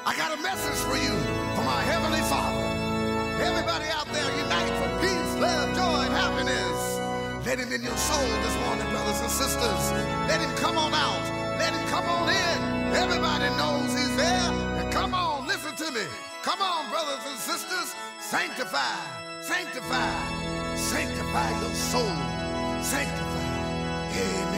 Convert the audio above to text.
I got a message for you from our Heavenly Father. Everybody out there, unite for peace, love, joy, and happiness. Let him in your soul this morning, brothers and sisters. Let him come on out. Let him come on in. Everybody knows he's there. And come on, listen to me. Come on, brothers and sisters. Sanctify, sanctify, sanctify your soul. Sanctify. Amen.